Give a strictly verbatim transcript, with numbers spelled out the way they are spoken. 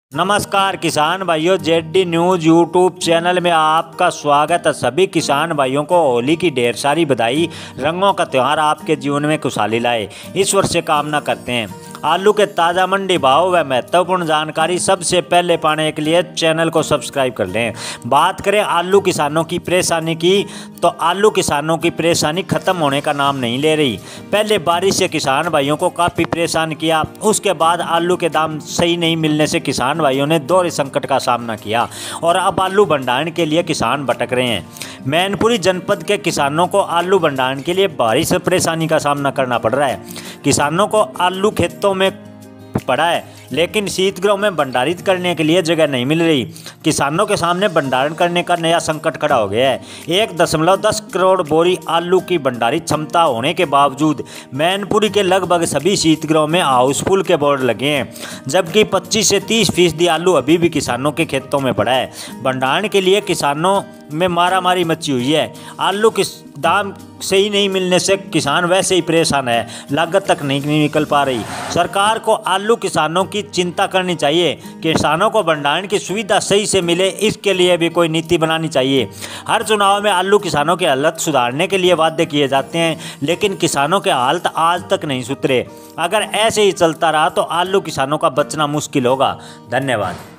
नमस्कार किसान भाइयों, जेड न्यूज़ यूट्यूब चैनल में आपका स्वागत है। सभी किसान भाइयों को होली की ढेर सारी बधाई। रंगों का त्यौहार आपके जीवन में खुशहाली लाए, ईश्वर से कामना करते हैं। आलू के ताज़ा मंडी भाव व महत्वपूर्ण जानकारी सबसे पहले पाने के लिए चैनल को सब्सक्राइब कर लें। बात करें आलू किसानों की परेशानी की, तो आलू किसानों की परेशानी ख़त्म होने का नाम नहीं ले रही। पहले बारिश से किसान भाइयों को काफ़ी परेशान किया, उसके बाद आलू के दाम सही नहीं मिलने से किसान भाइयों ने दोहरे संकट का सामना किया और अब आलू भंडारण के लिए किसान भटक रहे हैं। मैनपुरी जनपद के किसानों को आलू भंडारण के लिए भारी से परेशानी का सामना करना पड़ रहा है। किसानों को आलू खेतों में पड़ा है, लेकिन शीतगृह में भंडारित करने के लिए जगह नहीं मिल रही। किसानों के सामने भंडारण करने का नया संकट खड़ा हो गया है। एक दशमलव दस करोड़ बोरी आलू की भंडारित क्षमता होने के बावजूद मैनपुरी के लगभग सभी शीतगृहों में हाउसफुल के बोर्ड लगे हैं, जबकि पच्चीस से तीस फीसदी आलू अभी भी किसानों के खेतों में पड़ा है। भंडारण के लिए किसानों में मारामारी मची हुई है। आलू के दाम सही नहीं मिलने से किसान वैसे ही परेशान है, लागत तक नहीं निकल पा रही। सरकार को आलू किसानों की चिंता करनी चाहिए। किसानों को भंडारण की सुविधा सही से मिले, इसके लिए भी कोई नीति बनानी चाहिए। हर चुनाव में आलू किसानों की हालत सुधारने के लिए वादे किए जाते हैं, लेकिन किसानों के हालत आज तक नहीं सुधरे। अगर ऐसे ही चलता रहा तो आलू किसानों का बचना मुश्किल होगा। धन्यवाद।